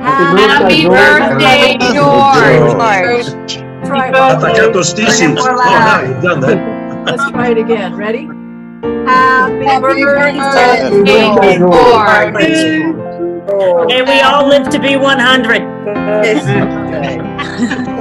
Happy birthday, George. Galakatosissimo. Oh, no, you've done that. Let's try it again. Ready? Happy birthday, George. And we all live to be 100. Okay.